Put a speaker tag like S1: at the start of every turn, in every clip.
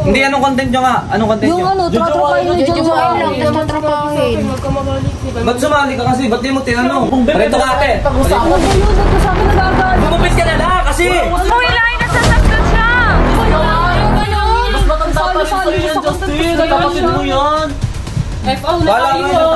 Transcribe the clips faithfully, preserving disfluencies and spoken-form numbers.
S1: Hindi, anong content nyo nga? Anong content nyo?
S2: Yung ano, tatrapahin na dyan sa akin. Tatrapahin.
S1: Ba't sumali ka kasi? Ba't di mo tinanong? Reto ka ate.
S2: Ano ba yun? Ba't ka sa akin nagagalit?
S1: Bumupit ka na na kasi!
S3: Uy, lain na sasaktan siya!
S4: Mas matanda pa rin sa'yo yan, Justin. Kapatid mo yan.
S3: F O na tayo.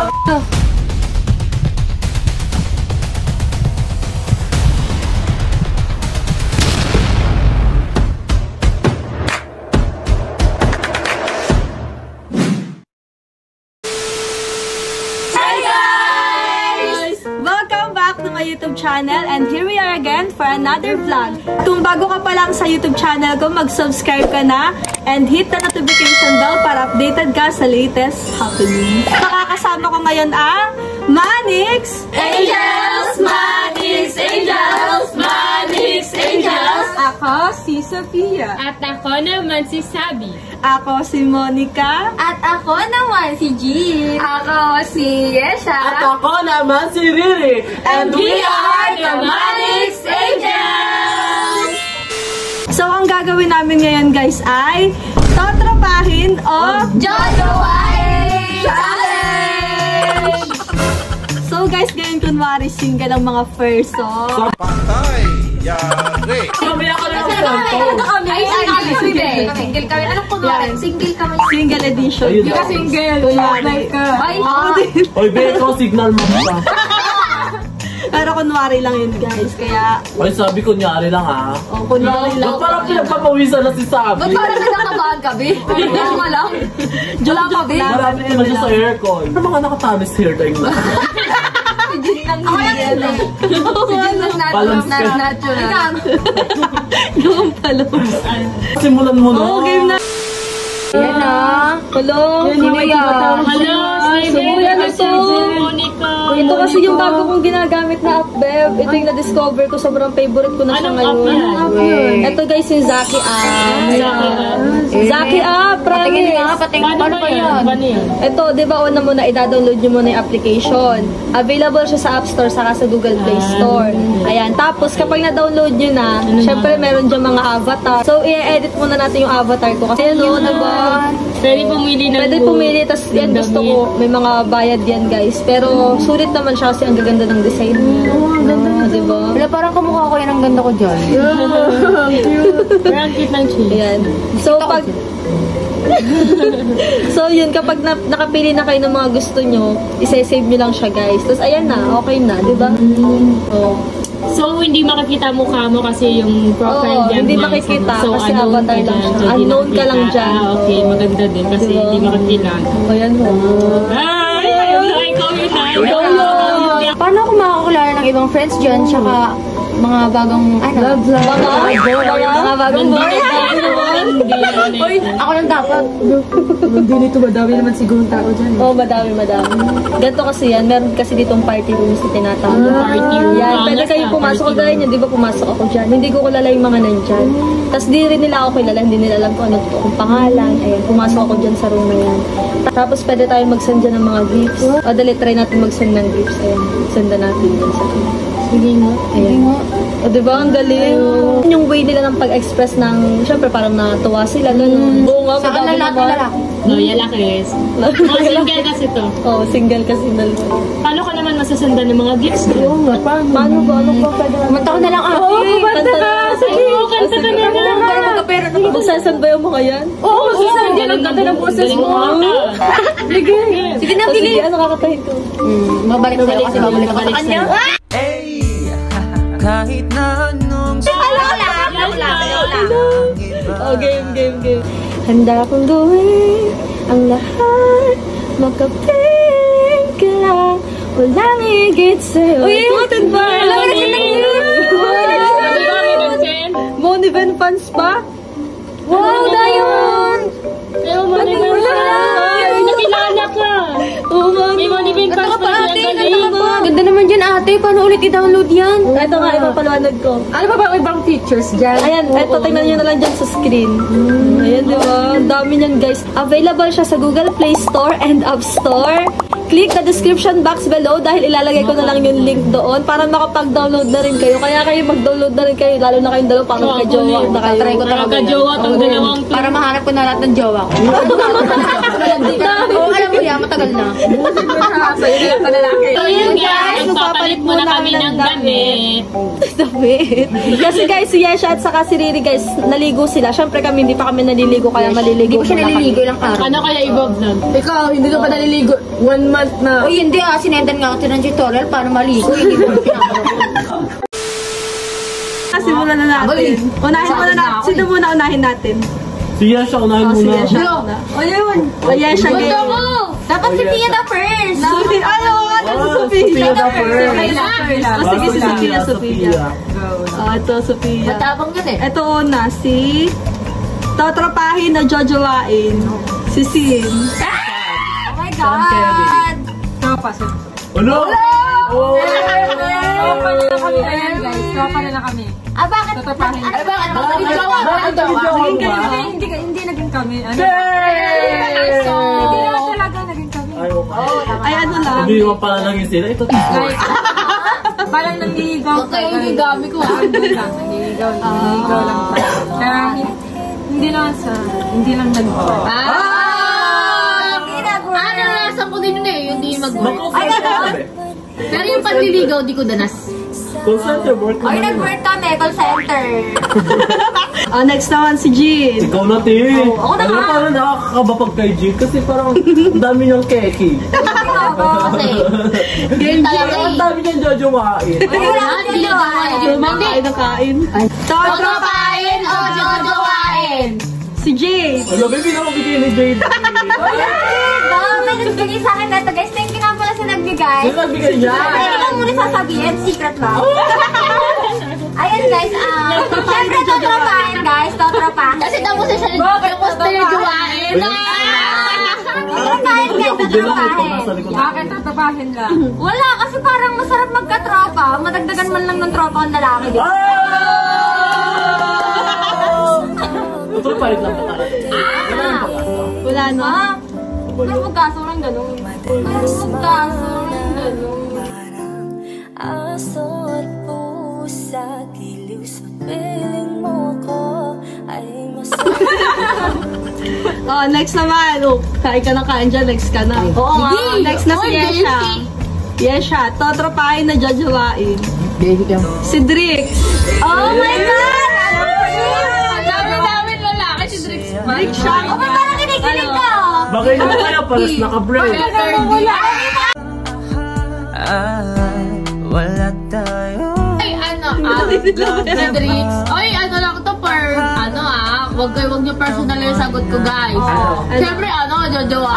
S2: YouTube channel, and here we are again for another vlog. Kung bago ka pa lang sa YouTube channel ko, mag-subscribe ka na and hit the notification bell para updated ka sa latest happenings. Nakakasama ko ngayon ang Manix
S3: Angels! Manix Angels! Manix Angels!
S2: Ako si Sofia.
S3: At ako naman si Sabi.
S2: Ako si Monica.
S5: At ako naman si Jean.
S2: Ako si Yesha.
S4: At ako naman si Riri.
S3: And we are the Manix Angels!
S2: So, ang gagawin namin ngayon guys ay tatrapahin o
S5: Jojowain Challenge!
S2: So guys, ngayon kunwari single ang mga first song.
S6: Patay! Yari!
S4: Mamaya ka lang ang
S5: Ano kami? Ay, ay, single. Single kami. Anong kunwari? Single kami.
S2: Single edition.
S4: Ayun
S2: Yung
S4: na.
S2: single. Kunwari ka.
S5: Ay,
S2: Ako din.
S4: Oy, Beko, signal mo pa.
S2: Pero kunwari lang yun guys. Kaya,
S4: Oy, sabi ko nyari lang ha.
S2: oh, kunwari lang.
S4: Ba't parang pinagpapawisan na si Sabi?
S5: ba't parang nagkakabahan ka, Bi? Wala mo lang. Wala ka, Bi.
S4: Marami naman siya sa aircon. Ano mga nakatanis hair dye na?
S5: Si Jean lang yun. Si Jean mas natural.
S4: Balance ka.
S5: Natural.
S2: Yung palong.
S4: Simulan mo na.
S2: Oh, game na.
S5: Yan na.
S2: Hello.
S5: Sino yan?
S3: Hello, si
S2: Kuya na to.
S3: Monica.
S2: Ito kasi yung bago kong ginagamit na app, Bev. Ito yung na-discover ko. Sobrang favorite ko na siya
S3: Anong app
S2: ngayon.
S3: yan?
S2: Ito guys, yung Zaki app. Zaki app,
S5: Patingin nga,
S2: promise.
S5: patingin.
S3: Paano ba yan? Paano yan?
S2: Ito, di ba, una muna, i-download nyo muna yung application. Available siya sa App Store, saka sa Google Play Store. Ayan. Tapos, kapag na-download nyo na, syempre, meron dyan mga avatar. So, i-edit muna natin yung avatar ko. Kasi, ano, diba?
S3: Pwede pumili ng
S2: Pwede pumili, tas yan gusto ko, may mga bayad yan guys. Pero sulit naman siya kasi ang gaganda ng design niya. Oo, ang ganda. Diba?
S5: Wala, parang kamukha ko yan. Ang ganda ko dyan.
S3: Parang cute ng cheese.
S2: Ayan. So, pag... so, yun, kapag na, nakapili na kayo ng mga gusto nyo, isa-save nyo lang siya guys. Tapos, ayan na, okay na, diba? Oh.
S3: So, hindi makikita mukha mo kasi yung profile
S2: Oo,
S3: dyan.
S2: hindi
S3: niya,
S2: makikita
S3: so,
S2: kasi
S3: unknown
S2: avatar
S3: ka
S2: lang
S3: dyan,
S2: siya.
S3: so hindi
S2: Unknown ka
S3: makikita.
S2: lang dyan.
S3: Ah, okay, maganda din kasi
S2: Diba?
S3: hindi makikita.
S2: Ayan mo.
S3: Ay, ayun na, ikaw yun na. Ikaw yun.
S5: Paano ako makakilala ng ibang friends dyan? Tsaka mga bagong, ano?
S2: Love, love. Mga, mga bagong boy.
S5: Uy, ako lang dapat.
S2: Hindi nito, madami naman siguro tao dyan. Oo, oh, madami, madami. Ganito kasi yan, meron kasi ditong party rooms na tinatawag.
S3: Party room.
S2: Yan,
S3: Ah,
S2: pwede
S3: nasa
S2: kayo pumasok
S3: party
S2: kagaya niyo, di ba pumasok ako dyan. Hindi ko kilala yung mga nandyan. Tapos di rin nila ako kilala, hindi nila alam kung ano to, kung pangalan. Ayan, pumasok ako dyan sa room na yan. Tapos pwede tayo mag-send dyan ng mga gifts. O dali, try natin mag-send ng gifts. Ayan, senda natin dyan sa room.
S5: Sige nga. Sige nga.
S2: O diba, ang galing. Yung way nila ng pag-express ng, syempre parang natuwa sila, ganun. Oo nga,
S5: Saka
S2: madami
S5: lalaki,
S2: naman.
S5: lalaki.
S3: No, yalakis. Mga single kasi to.
S2: Oo, single kasi dalawa.
S3: Paano ka naman masasandan ng mga gifts ko?
S2: Oo nga, paano ba? Ano ba pwede naman?
S5: Kumanta ko na lang, ate.
S2: Oo, kumanta ka. Sige,
S3: Oo, kanta ka na nga.
S5: Para magkapera na.
S2: Magsasan ba yung mga yan?
S5: Oo, sige. Hindi lang ganda ng boses mo.
S2: Sige.
S5: Sige na,
S2: O,
S5: pili.
S2: sige, ano kakatahin ko?
S5: Mabalik sa'yo kasi babalik ako sa kanya.
S1: Hey! Kahit na anong
S5: Lola! Lola! Lola!
S2: Oh, game, game, game. Handa kong gawin ang lahat. Makapiling ka lang. Walang higit sa'yo. Uy, ikutin ba? Walang higit sa'yo. Moniven fans pa? Wow, Dayon!
S3: Pero Moniven fans. Nakilala ka.
S2: Oo, man.
S3: May Moniven fans pa siya. Galing.
S5: Ganda naman dyan, ate. Paano ulit i-download yan?
S2: Ito nga, ipapaliwanag ko.
S5: Ano pa ba ibang features dyan?
S2: Ayan, ito, tingnan nyo na lang dyan sa screen. Ayan, di ba? Ang dami niyan, guys. Available siya sa Google Play Store and App Store. click the description box below dahil ilalagay ko na lang yung link doon para makapag-download na rin kayo. Kaya kayo mag-download na rin kayo, lalo na kayong dalawa para magka-jowa na kayo.
S5: Try ko talaga.
S3: Magka-jowa tong dalawang to.
S5: Para mahanap ko na lahat ng jowa ko. Oo, alam mo yan, matagal na.
S3: So yun guys, magpapalit muna kami ng damit.
S2: Damit. Kasi guys, si Yesha at saka si Riri guys, naligo sila. Siyempre kami, hindi pa kami naliligo kaya maliligo.
S5: Hindi ko siya naliligo ilang araw.
S3: Ano kaya i-vlog nun?
S2: Ikaw, hindi ka pa naliligo. One month na.
S5: Uy, hindi ah, sinendan nga ako ng tutorial para maligo. Hindi ko
S2: Simulan na natin. Unahin muna natin. Sino muna unahin natin?
S1: Si Yesha, unahin
S2: Oh, si
S1: muna.
S2: Yesha. O yun. O Yesha game.
S5: Dapat si Tia the first.
S2: Sufi, ano? Ano si
S1: Ah,
S2: Sophia?
S1: Sophia the first.
S2: Sophia the first. O sige, si Sophia, Sophia. O, ito, Sophia.
S5: Matapang yun eh.
S2: Ito una, si tatrapahin na jojowain. Si Sin.
S5: Oh my God!
S1: Ano? Oh!
S5: Ah, bakit? Tatrapahin. Ah, bakit? Bakit? Jowa?
S1: Bakit ang jowa mo ba?
S4: Hindi, hindi naging kami. Ano?
S1: Yay!
S4: Hindi naman talaga naging kami.
S1: Ay, okay.
S2: Ay, ano lang.
S1: Hindi mo pala naging sila. Ito.
S4: Parang nangihigaw.
S5: Huwag kayong higami ko ah.
S4: Hindi lang, nangihigaw. Nangihigaw lang. Kaya hindi lang sa, hindi lang nag-work.
S5: Ah! Ano, nasa ko din yun eh, yung di mag-work.
S1: Ay,
S5: Pero yung panliligaw, di ko danas.
S1: call center work
S5: Ay,
S1: naman.
S5: nag-work kami, call center.
S2: O, next naman si Jean.
S1: Ikaw na, Ti.
S5: ako na
S1: Ano
S5: nga.
S1: parang nakakabapag kay Jig? Kasi parang ang dami niyang keki.
S5: Oo, kasi.
S2: Game
S5: Talaga
S1: Ang
S5: eh.
S1: dami niyang jojowain.
S5: Hindi
S2: Game. Kain na kain. Tatrapahin.
S5: Tatrapahin o jojowain?
S2: Si Jade.
S1: Ano, baby, nakabigay ni Jade.
S5: May nagbigay sa akin na ito, guys. Thank you nga pala sa nagbigay.
S1: Sino nagbigay niya?
S5: Ay, hindi lang muna sasabihin. Secret lang. Ayan, guys. Ah, Siyempre, tatrapahin, guys. Tatrapahin. Kasi tapos na siya tapos na jojowain. Tatrapahin, guys. Tatrapahin.
S4: Bakit tatapahin lang?
S5: Wala, kasi parang masarap magka-tropa. Madagdagan man lang ng tropa ang lalaki. Di ba?
S1: Ito palit lang pa tayo. Wala nang pag-asa.
S2: Wala no.
S5: Ah, Ano magkaso lang ganun? Ano magkaso lang ganun?
S7: Aso at pusa, giliw sa piling mo ko ay masarap.
S2: Oh, next naman. Oh, kain ka na kain dyan. Next ka na. Oo nga. Next na si Yesha. Yesha, tatrapahin na jojowain. Si Drix.
S5: Oh my God!
S3: Dami-dami lalaki si Drix pa.
S2: Drix siya.
S5: Oh, ba't parang kinikilig ka?
S1: Bagay naman kaya paras naka-break.
S7: Wala tayo.
S3: Ay, ano, ah, si Drix. Oy, ano lang to per, ano ah, wag kayo, wag niyo personal yung sagot ko, guys. Siyempre, ano, jojowa.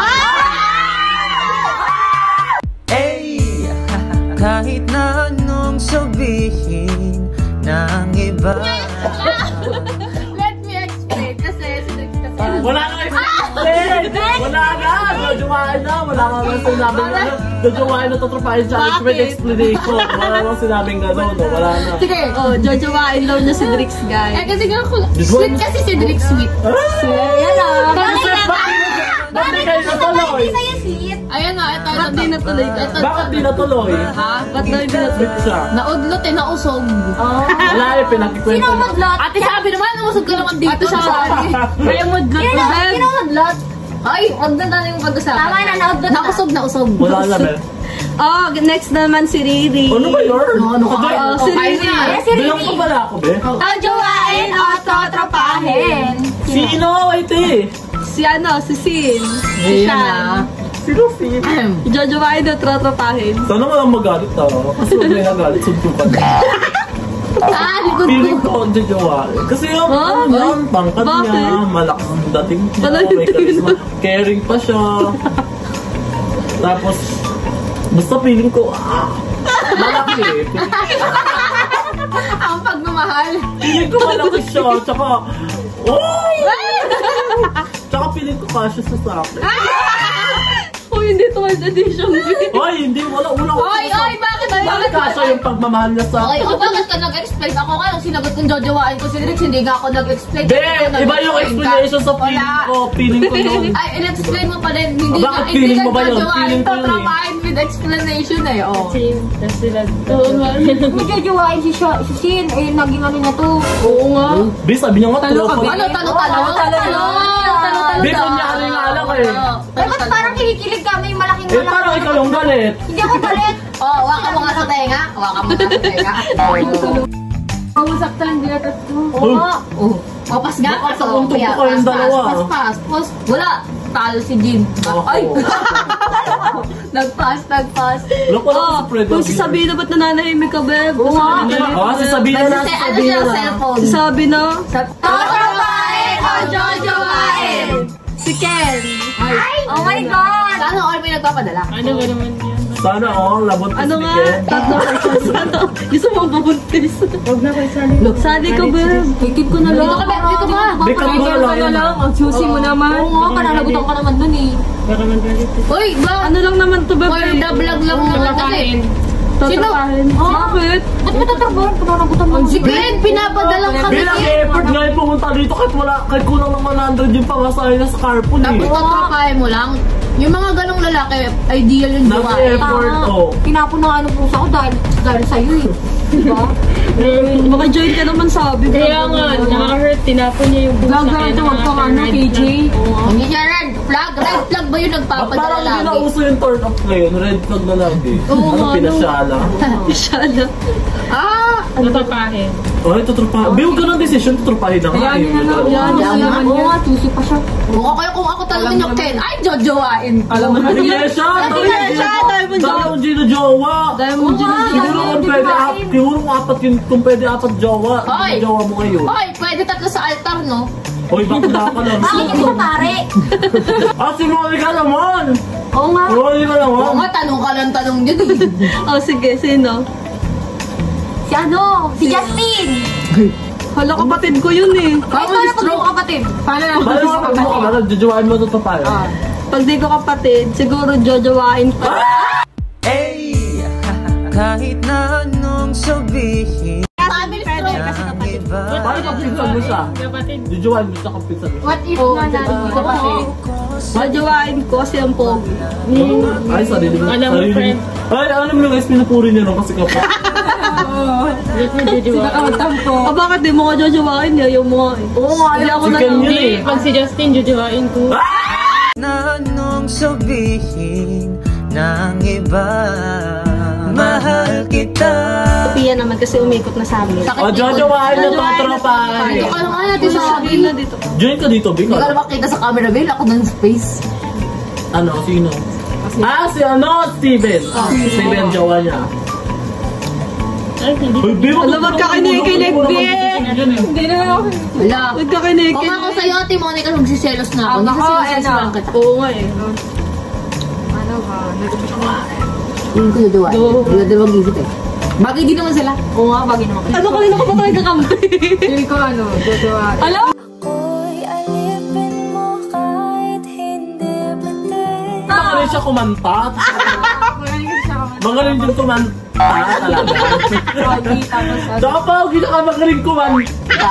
S7: Hey, kahit na anong sabihin ng iba.
S3: Let me explain, kasi si Drix kasi.
S1: Wala nga explain! Wala nga! Jojowain na! Wala nga nga sinabing ano. Jojowain na tatrapahin siya. Explain explanation. Wala nga sinabing gano'n. No? Wala na.
S2: Sige, oh, jojowain daw niya si Drix,
S3: Eh,
S2: guys.
S3: kasi nga, sweet kasi si Drix, sweet.
S5: Yan o.
S1: Bakit Bakit kayo natuloy?
S5: Hindi sa'yo sweet.
S3: Ayan na, ito,
S2: Ba't di natuloy?
S3: Ito,
S1: Bakit di natuloy?
S3: ha?
S2: Ba't daw hindi natuloy?
S1: Sweet siya.
S3: Naudlot eh, nausog.
S1: Wala eh, pinagkikwento
S5: Sino
S1: na.
S5: madlot?
S3: Ate, sabi naman, nausog ka naman dito.
S2: Ate, sabi.
S3: Kaya mo, dlot
S5: Sino,
S3: na, Ben.
S5: sino madlot?
S3: Ay, wag na tayo yung pag-usapan.
S5: Tama na, naudlot na.
S3: Nausog, nausog.
S1: Wala na, Bel.
S2: Oh, next naman si Riri.
S1: Ano ba yun? Ano ka ba?
S2: Oh, si Riri.
S5: Yes, si
S1: Bilang ko pala ako, Be.
S5: Jojowain o tatrapahin?
S1: Sino? Wait eh.
S2: Si ano, si Sin. Si Shan.
S1: Sino si?
S2: Jojowain na tatrapahin.
S1: Sana walang magalit tao. Kasi huwag may nagalit, suntukan.
S3: Ah, likod
S1: Feeling
S3: ko.
S1: ko ang jojowain. Kasi yung,
S2: Huh?
S1: ano niya, ang tangkad
S2: Bakit?
S1: niya, malakas ang dating niya,
S2: Malakas
S1: may charisma. Caring pa siya. Tapos, basta feeling ko, ah, malaki.
S3: Ang pagmamahal.
S1: Feeling ko malaki siya. Tsaka, oh! Tsaka feeling ko kasya siya sa akin.
S2: Oh, hindi twelfth edition.
S1: Ay, hindi, wala, wala.
S3: Oy, oy, bakit
S1: Bakit kasha yung pagmamahal niya sa...
S3: Okay, o bakit ka nag-explain? Ako nga, yung sinagot kong jojowain ko si Rix, hindi nga ako nag-explain.
S1: Be, iba yung explanation sa feeling ko. Feeling ko yun.
S3: Ay, in-explain mo pa rin. Hindi
S1: Oh, bakit
S3: ka,
S1: feeling
S3: hindi
S1: mo ba
S3: ka
S1: yun?
S3: jojowain
S1: Feeling ko
S3: to,
S1: yun eh.
S3: trapahin with explanation eh. Oh.
S4: Tapos sila.
S5: Magjojowain si Sha- si Shin. Eh, naging ano na to.
S3: Oo nga.
S1: Be, sabi niya nga, tropa.
S3: Ano, talo-talo? Talo-talo?
S1: Be, kunyari nga lang eh.
S5: Eh, ba't parang kinikilig ka? May malaking
S1: Eh, parang ikaw yung galit.
S5: Hindi ako galit.
S3: Oh, waka mo nga sa tenga. Waka mo nga sa tenga.
S4: Pag-usap tayo, hindi natin ito.
S1: Oh,
S3: Oh, papas nga.
S1: Baka sa
S3: Oh,
S1: untog
S3: kaya,
S1: ko kayong
S3: pass,
S1: dalawa.
S3: Pass, pass, pass. Wala. Talo si Jin.
S1: Ako.
S3: Ay! Nag-pass, nag-pass.
S1: Wala ko lang si Fred.
S2: Kung si Sabina ba't nananahimik ka, Beb?
S3: Oo nga.
S1: Ah, si Sabina na, si
S3: Nagsisi- ano
S1: Sabina
S3: siya,
S1: na.
S3: cellphone.
S2: Si Sabina.
S3: Totropain o jojowain?
S2: Si Ken.
S5: Oh my God!
S3: Sana all may nagpapadala.
S4: Ano ba naman yan?
S1: Sana all, labot ka
S2: Ano
S1: si
S2: nga?
S1: Ken.
S2: Tatlo ka sana. Gusto mo mabuntis.
S4: Huwag na kayo sali.
S2: Sali ka, Beb. Ikip ko na lang.
S3: Dito ka, Beb, dito ka.
S1: Be, cut mo na lang yan.
S4: Ang susi mo naman.
S5: Oo nga, pananagutan ka naman dun eh.
S4: Baka magalit.
S3: Uy, ba?
S2: Ano lang naman to, Beb?
S3: For the vlog lang naman kasi.
S2: Tatrapahin. Bakit?
S5: Ba't mo tatrabahan? Pananagutan mo.
S3: Si Glenn, pinapadalang kami.
S1: Be, nag-effort nga yung pumunta dito kahit wala, kahit kulang ng one hundred yung pangasahin niya sa carpool
S3: Tapos
S1: eh.
S3: tatrapahin mo lang. Yung mga ganong lalaki, ideal yung jowain.
S1: Nag-effort oh.
S5: Tinapon na ano pusa ko dahil, dahil sa'yo eh. Diba?
S2: Maka-join ka naman sabi.
S4: Kaya nga, nakaka-hurt. Tinapon niya yung busa.
S5: Gaga, tawag ka nga na, K J.
S3: Hindi siya red flag. Red flag ba yung
S1: At
S3: nagpapadala
S1: parang hindi na
S3: lagi?
S1: uso yung turn off ngayon, red flag na lang eh.
S3: Oo
S1: Ano,
S3: nga,
S1: pinasyala?
S2: Masyado.
S3: Ah!
S4: Natapahin.
S1: Oh, tuturupahin. Be, huwag ka ng decision, tuturupahin na nga eh.
S2: Yan,
S3: Yan
S2: yan.
S3: nga.
S5: Oo nga, susi pa siya.
S3: Mukha kayo kung ako talaga yung Ken. Ay, jojowain.
S1: Alam mo, hindi siya!
S2: Hindi siya, dahil mo
S1: Dahil mo ginajowa!
S2: Dahil mo dyan.
S1: Siguro kung pwede, ap- siguro kung apat yun, kung pwede apat jowa,
S3: Hoy!
S1: jowa mo ngayon.
S3: Hoy, pwede tatlo sa altar, no?
S1: Hoy, bakla ka lang.
S5: Bakit hindi ka pare?
S1: Ah, si Monica naman!
S5: Oo nga.
S1: Monica
S3: Oo
S1: naman!
S3: nga, tanong ka lang tanong dyan eh.
S2: Oh, sige, sino?
S5: Si ano? Si Justin.
S2: Hala, kapatid ko yun eh.
S5: Ay, ito na pag kapatid.
S4: Paano na?
S1: Bala mo kapag mo ka ba, nagjajowain mo ito pa
S3: Ah.
S2: Pag di ko kapatid, siguro jojowain pa.
S7: Ay, kahit na anong sabihin
S3: Family stroke.
S7: ng iba.
S1: Paano pag pinsan mo siya?
S4: Kapatid.
S1: Jajowain mo siya kung pinsan mo siya.
S5: What if
S2: Oo,
S5: nga na
S2: diba?
S5: hindi ka kapatid?
S2: Jojowain ko kasi ang pogi.
S1: Ay, sarili mo.
S4: Alam mo,
S1: sarili
S4: friend.
S1: Ay, alam mo guys, pinupuri niya no kasi kapag.
S4: Dito mo jujuwain.
S2: Ah, bakit di mo ka jojowain niya? Yung mga eh. Oo nga, hindi ako
S1: Si
S2: na
S1: Ken
S2: lang.
S1: yun
S4: Hindi,
S1: eh.
S4: pag si Justin, jujuwain ko.
S7: Na anong sabihin ng iba. Mahal kita.
S2: Pia naman kasi umikot na sa amin.
S3: Sakit
S1: O, jojowain na to, tropa.
S3: Dito ka lang natin sa
S2: Sabi na dito.
S1: Join ka dito, Bing.
S3: Hindi ka na makita sa camera, Bill. Ako ng space.
S1: Ano, sino? Ah, si ano, Steven. Steven, jowa niya.
S4: Ay, hindi.
S1: Uy, Bing,
S2: Alam, ba't ka kinikilig, Bing?
S4: Hindi na ako.
S3: Wala.
S2: Ba't ka kinikilig?
S3: Kung ako sa'yo, Ate Monica, magsiselos na ako. Hindi
S5: Ako,
S3: kasi sineselos
S5: ano?
S3: lang kita.
S2: Oo nga eh.
S5: Ano ba?
S3: Hindi ko jojowain. Hindi ko dalawang isip eh. Bagay din naman sila.
S5: Oo nga, bagay naman kayo.
S2: Ano kanina ko ba tayo kakampi?
S5: Feel ko ano, jojowain.
S2: Alam?
S7: Ako'y alipin mo kahit hindi pati.
S1: Magaling siya kumanta. Magaling din kumanta talaga. Dapat, hindi ka magaling kumanta.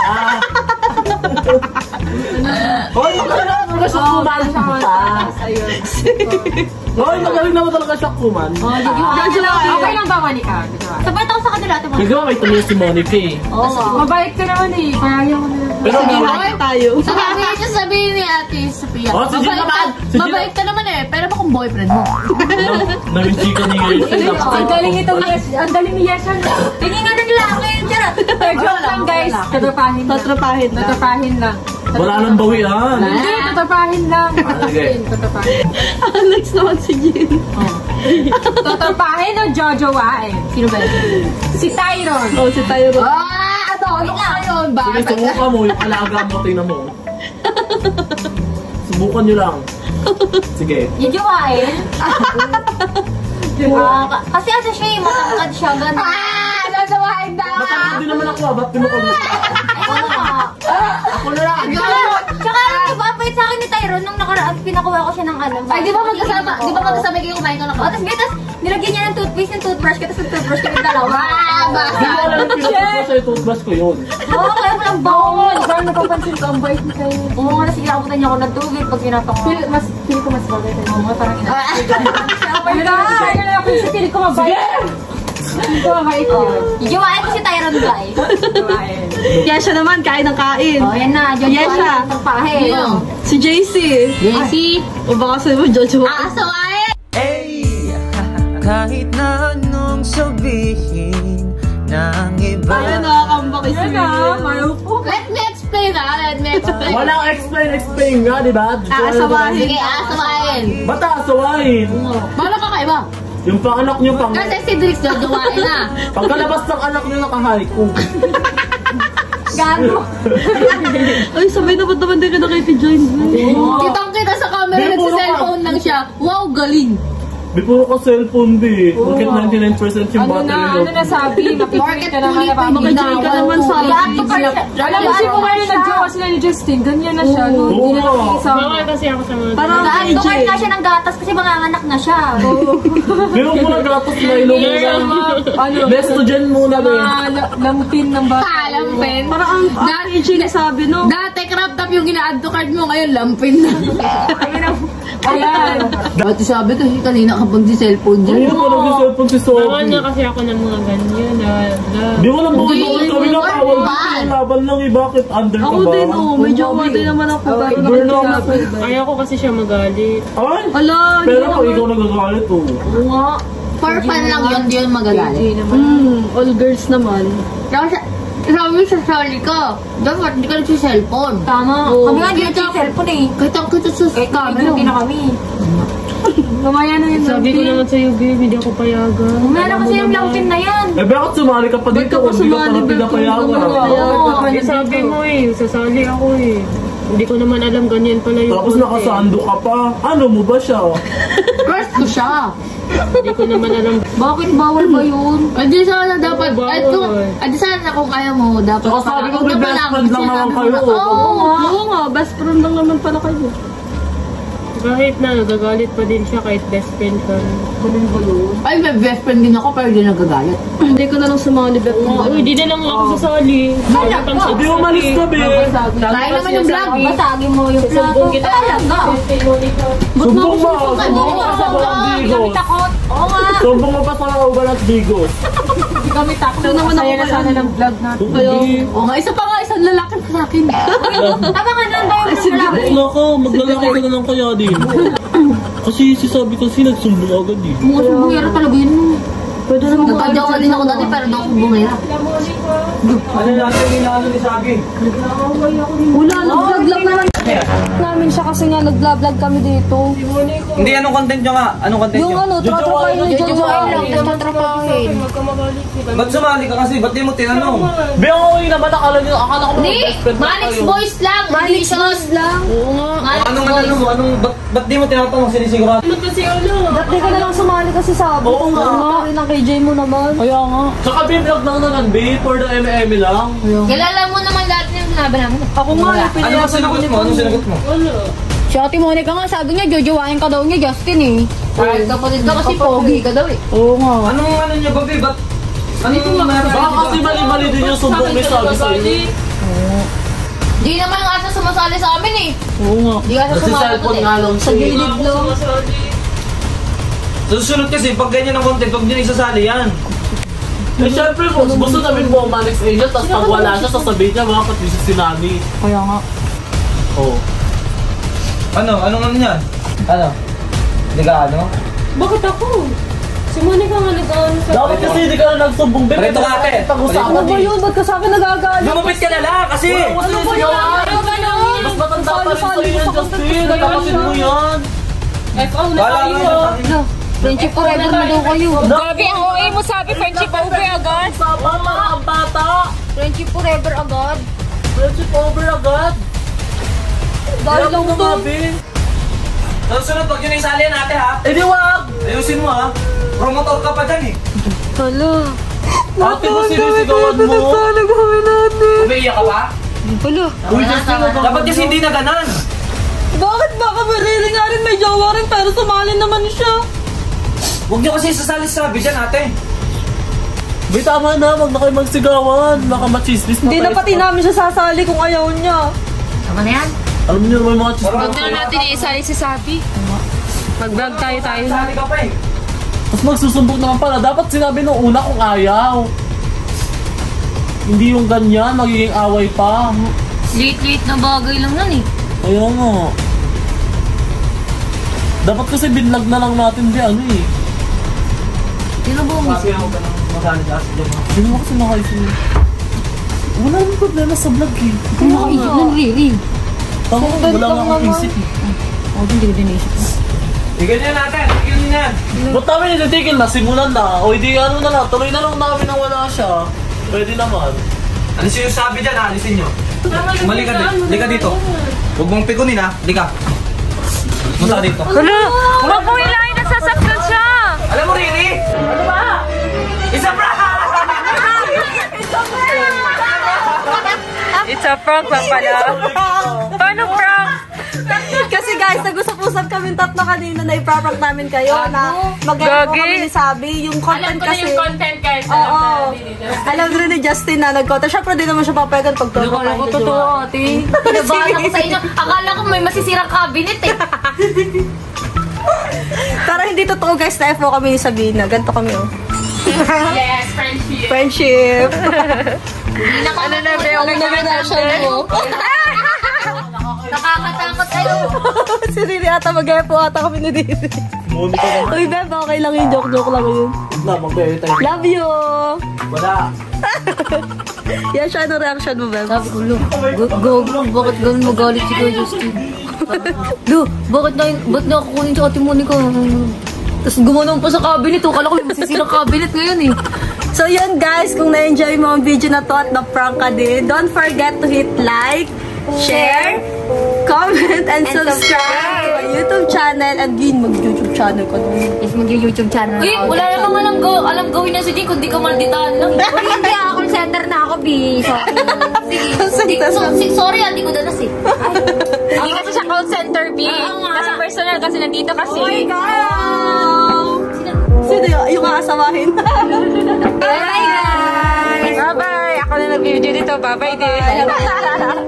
S1: Hoy, magaling naman talaga siya kumanta. Hoy, magaling naman talaga siya kumanta.
S2: Jojowain.
S5: Okay lang ba, Monica? Sabay ako sa kanila, Ate Monica.
S1: Kasi may tuloy si Monica eh.
S5: Mabait ka naman eh. Kaya yung...
S1: Pero
S2: Sige,
S1: nga,
S2: bakit tayo?
S3: Sabi niya sabihin ni Ate Sophia.
S1: Oh, si Gina
S3: mabait
S1: naman.
S3: ka-
S1: Si Gina-
S3: Mabait ka naman eh. Pero ba kung boyfriend mo?
S1: naging chika ni
S5: Ang galing itong yes. Ang galing ni Yesan. Tingin nga ng lalaki yun, charot. Joke lang, guys. Tatapahin lang.
S2: Tatrapahin na.
S5: Tatapahin lang.
S1: Wala nang bawian.
S5: Hindi, tatapahin lang.
S1: Sige.
S5: Tatapahin.
S2: Next naman si Jin.
S5: Tatapahin o jojowain? Sino ba yun? Si Tyron.
S2: Oh, si Tyro.
S3: Ah! Ano? Ano ka yun?
S1: Sige,
S3: Bakit?
S1: subukan mo yung alaga mo. Tingnan mo. Subukan nyo lang. Sige.
S5: Jojowain? Ah, ka- kasi ano siya eh, matangkad siya, gano'n.
S3: Ah! Jojowain na!
S1: Matangkad din naman ako ah. Ba't pinukod mo?
S5: Ako na.
S1: Ako na lang.
S5: Tsaka alam niyo ba, bait sa akin ni Tyron nung nakaraan, pinakuha ko siya ng ano.
S3: Ay, di ba magkasama? Di ba magkasama kayo kumain ko na
S5: Oh, tapos, tapos, Nilagyan niya ng toothpaste yung toothbrush ko, tapos toothbrush kami dalawa.
S1: Hindi ko alam yung pinatutbrush sa toothbrush ko yun.
S5: Oo, kaya mo lang bawal.
S4: Parang napapansin ko ang bait ni kayo.
S5: Oo nga, kasi kinabutan niya ako ng tubig pag pinapa ko.
S4: Feel, mas, feel ko mas bagay kayo.
S5: Oo nga, parang ina.
S4: Oh my God! Kaya na ako sa feel ko mabait. Feel ko mabait yun.
S5: Ijuwain ko si Tyron, guys.
S2: Kaya siya naman, kain ng kain.
S5: Oh, yan na. Diyan
S2: Yes, siya.
S5: Ang pahe.
S2: Si J C.
S3: J C.
S2: O baka sabi mo, Jojo.
S3: Aso ay!
S7: Ay, kahit na anong sabihin ng iba.
S2: Ay, nakakambak si
S4: Yan na, mayo po.
S3: Let me explain ah. Let me explain.
S1: Walang explain, explain nga, di ba?
S2: Aasawahin.
S3: Sige, asawain.
S1: Ba't aasawahin?
S3: Paano ka kaiba?
S1: Yung panganak niyo pang...
S3: Kasi si Drix jojowain na.
S1: Pagkalabas ng anak niyo naka-haiku.
S5: Gago.
S2: Ay, sabay na ba't naman din ka nakipid-join?
S3: Kitang-kita sa camera,
S1: Di, puro ka.
S3: nagsa-cellphone lang siya. Wow, galing.
S1: Di puro ka cellphone, di. Bakit ninety-nine percent yung
S4: Ano
S1: battery
S4: na,
S1: mo?
S4: ano na sabi? Makikita
S3: Market
S4: ka naman na
S3: ulit,
S2: Makijay ka naman sa
S5: Lahat ko pa siya.
S4: Alam mo, si kung ngayon nag-jowa sila ni Justin, ganyan na siya. No?
S1: Oo.
S4: Hindi na nakikisama.
S8: Bawal kasi ako sa mga...
S2: Parang
S5: Lahat
S2: kay
S5: ko
S2: J.
S5: na siya ng gatas kasi manganganak na siya.
S1: Meron mo na gatos na ilong mo.
S4: Ano?
S1: Best to dyan muna, be.
S4: Ah, la- lampin ng bata.
S3: Palampin.
S2: Parang ang
S3: Dati,
S2: J nasabi, no?
S3: dati crop top yung gina-add to card mo, ngayon lampin na.
S4: Ayan.
S3: Dati sabi kasi kanina kapag si cellphone
S1: Ayun
S3: dyan.
S1: mo lang yung cellphone si
S8: Bawal
S1: Sophie.
S8: na kasi ako ng mga ganyan. Na, na.
S1: Di mo lang bawal
S3: Hindi,
S1: bawal kami na
S3: bawal,
S1: bawal.
S3: bawal.
S1: Laban lang eh. Bakit? Under ka
S2: Ako
S1: ba?
S2: din, oh. May jowa din naman ako. Pero
S1: Burn out.
S2: nakikita.
S8: Ayaw ko kasi siya magalit.
S1: Ay!
S2: Ala, hindi
S1: Pero ako,
S2: naman.
S1: ikaw nagagalit oh.
S2: Oo nga.
S3: For fun lang yun, di yun magagalit.
S2: Hmm, all girls naman.
S3: Tapos, sabi sa sorry ko, dapat di ka nagsi-cellphone.
S5: Tama.
S2: Oo.
S5: Kami nga, di na check cellphone eh.
S3: Kita-kita sa
S5: Eh, kami na kami.
S4: Mamaya na yun.
S8: Sabi ko naman sa'yo, babe, hindi ako payagan.
S5: Mamaya na kasi yung lampin na yan.
S1: Eh bakit sumali ka pa
S2: Ba't
S1: dito
S2: ka pa
S1: kung hindi ka
S2: sumali,
S1: parang
S2: babe?
S1: pinapayagan?
S2: Oo.
S8: Eh, sabi mo eh, sasali ako eh. Hindi ko naman alam ganyan pala yung
S1: Tapos
S8: content.
S1: nakasando ka pa. Ano mo ba siya?
S3: Crush ko siya.
S8: Hindi ko naman alam.
S5: Bakit bawal ba yun?
S3: Adi sana dapat,
S8: Bawal.
S3: at kung, adi sana kung kaya mo, dapat
S1: Saka sabi ko, may best friend lang naman kayo.
S3: Oo.
S2: Oo nga, best friend lang naman pala kayo.
S8: Kahit na, nagagalit pa din siya kahit best friend ka.
S3: Ay, may best friend din ako, pero di nagagalit.
S2: Hindi ko na lang sumali, bet mo.
S8: Uy, di na lang ako sasali.
S5: Hala,
S8: Pang
S1: Hindi mo malis ka, be.
S3: Kaya naman yung vlog eh.
S5: Basagin mo yung plato. Talaga.
S1: Sumbong mo! Sumbong mo pa sa Balang Digos!
S5: Takot. Oo nga.
S1: Sumbong mo pa sa Balang Digos!
S4: Kami takot.
S2: Ito naman ako
S4: Masaya na sana ng vlog natin.
S2: Kayo.
S3: Oo nga, isa pa nga, isang lalaki pa sa akin.
S5: Tama nga nun ba yung lalaki?
S1: Wala ka, maglalaki ka na lang kaya din. Kasi si sabi kasi nagsumbong agad eh.
S5: Mga sumbungera talaga yun.
S2: Pwede naman
S3: Nagkadyawa din ako dati, pero daw ako bumira.
S7: Ano natin yung ano ni Sagi?
S2: Wala, nag-vlog lang naman namin siya kasi nga nag-vlog kami dito.
S7: Hindi, anong content nyo nga? Anong content
S2: Yung
S7: nyo?
S2: ano, trotropahin ni Jojo.
S5: Jojoain lang, tapos tatrapahin.
S7: Ba't sumali ka kasi? Ba't di mo tinanong?
S1: Be, ako yung naman akala nyo, akala ko
S3: Hindi,
S1: best friend na
S3: Manix
S1: kayo.
S3: Boys lang.
S2: Manix Boys lang.
S1: Oo nga.
S3: Manix
S7: Anong
S3: Boys.
S7: ano mo? Anong, ba't, ba't di mo tinatanong sinisigurado?
S2: Ba't di ka na lang sumali kasi sabi
S1: Oo
S2: ko
S1: nga.
S2: nga. Rin ang K J mo naman.
S1: Kaya nga. Tsaka be, vlog lang naman, be, for the M M lang.
S3: Kilala mo naman lahat ng laban namin.
S2: Ako nga, yung
S7: Ano
S2: pinayagan ako
S7: sinagot
S2: ni
S7: mo? Anong sinagot mo?
S5: Si Ate Monica nga, sabi niya, jojowain ka daw niya, Justin eh.
S3: Kahit kapatid ka kasi pogi ka daw eh.
S2: Oo nga.
S7: Anong ano niya ba, babe? Ba't? Anong meron?
S1: Baka kasi mali-mali din yung sumbong ni sabi sa'yo.
S3: Di naman nga siya sumasali sa amin eh.
S1: Oo nga.
S3: Di nga siya
S1: Kasi
S3: sumasali
S1: cellphone
S3: eh.
S1: nga lang
S2: Sa
S1: siya.
S2: gilid lang.
S7: Sa susunod kasi, pag ganyan ang content, huwag nyo na isasali yan.
S1: Eh, syempre, kung gusto namin po Manix Angel, tapos pag wala siya, sasabihin niya, bakit di siya sinani?
S2: Kaya nga.
S1: Oo.
S7: Ano? Anong ano yan? Ano? Hindi ka ano?
S8: Bakit ako? Si Monica nga nag-ano sa...
S1: Dapat kasi hindi ka na nagsumbong. Be,
S7: Parito ka, ate.
S1: Pag-usapan
S2: Ano ba
S1: eh.
S2: yun? Ba't ka sa akin nagagalit?
S7: Lumapit ka na lang kasi!
S1: Ano ba yun? Mas matanda pa rin sa'yo yan, Justin. Kapatid mo yan.
S7: Wala nga yun.
S5: Friendship forever na daw kayo.
S4: Gabi, ang O A mo sabi, friendship over agad.
S1: Sama mga ang bata.
S5: Friendship forever agad.
S1: Friendship over agad.
S2: Dahil lang
S1: Yaman
S2: to.
S1: na, Be.
S7: Sa susunod, huwag nyo na isali yan ate ha.
S1: Eh di wag.
S7: Ayusin mo ha. Promotor ka pa dyan eh.
S2: Hala.
S1: Ate mo sinisigawan mo.
S2: gawin natin?
S7: Umiiyak ka pa?
S2: Hala.
S1: Uy, Justin, wag kang-
S7: Dapat kasi hindi na ganan.
S2: Bakit baka mariri nga rin may jowa rin pero sumali naman siya?
S7: Huwag niyo kasi sasali-sabi dyan, ate.
S1: May tama na, wag na kayo magsigawan. Baka machismis pa
S2: Hindi na
S1: kayo.
S2: pati namin siya sasali kung ayaw niya.
S5: Tama na yan.
S1: Alam niyo naman yung mga chismis.
S8: Huwag na natin iisali si Sabi. Mag-vlog tayo tayo.
S7: Sasali ka pa eh.
S1: Mas magsusumbong naman pala. Dapat sinabi nung una kung ayaw. Hindi yung ganyan, magiging away pa.
S3: Late-late na bagay lang yan eh.
S1: Kaya nga. Dapat kasi binlag na lang natin di ano eh.
S3: Sino ba umis?
S7: Sabi ako ka nang masali sa asin dyan.
S1: Hindi mo kasi nakaisip. Wala namang problema sa vlog eh.
S3: Nakaisip ng Riri.
S1: Tama, wala nga akong isip eh.
S3: O, hindi ko din naisip.
S7: Tigil niya natin, tigil niya yan.
S1: Ba't namin nititigil na? Simulan na. O hindi ano na lang, tuloy na lang namin na wala siya. Pwede naman.
S7: Alisin yung sabi dyan, ha? Alisin nyo. Mali ka, di ka dito. Huwag mong pikunin, ha? Di ka. Punta ka dito.
S8: Ano? Huwag mo ilahin, nagsasaktan siya!
S7: Alam mo, Riri? Ano ba? Isa pra!
S8: It's a prank lang pala. Paano prank?
S2: Kasi guys, nag-usap-usap kami tatlo kanina na ipaprank namin kayo na mag-ano
S8: Gagi.
S2: kami ni Sabi. Yung content
S3: Alam ko na
S2: kasi...
S3: yung content guys.
S2: Oo. Alam rin ni Justin na nag-content. Siyempre, di naman siya papayagan pag todo
S3: Akala ko totoo ate. Nabahan ako sa inyo. Akala ko may masisirang cabinet eh.
S2: Pero hindi totoo guys, na F O kami ni Sabina. Ganto kami oh.
S3: Yes, friendship.
S2: Friendship.
S3: Ano na ba
S2: Ang nag-reaction mo.
S3: Nakakatakot kayo.
S2: Si Riri ata mag-F O ata kami ni Riri.
S1: Monica naman.
S2: Uy, Beb, okay lang yun. Joke-joke lang yun.
S1: Na, mag-bear tayo.
S2: Love you!
S1: Wala.
S2: Yan siya, ano reaction mo, Beb?
S3: Sabi ko, Lu, go, go, bakit ganun magalit si Kuya Justin? Lu, bakit na, ba't na kukunin sa ate Monica? Tapos gumanon pa sa cabinet, oh. Kala ko may masisirang cabinet ngayon eh.
S2: So yun guys, kung na-enjoy mo ang video na to at na-prank ka din, don't forget to hit like, share, comment, and,
S5: And
S2: subscribe to my YouTube channel. And yun, mag-YouTube channel ko din.
S5: Is mag-YouTube channel.
S3: Uy, wala namang alam, go, alam gawin na si Jing, kundi ka malditaan lang.
S5: Uy, hindi ako. Call center na ako, B. Sorry.
S3: Sige, so, si- sorry, hindi ko danas eh.
S8: Hindi kasi siya call center, B. Kasi personal, kasi nandito kasi.
S2: Oh my God! Sino yun? Yung kakasamahin.
S5: Bye, guys!
S8: Bye-bye! Ako na nag-video dito. Bye-bye din.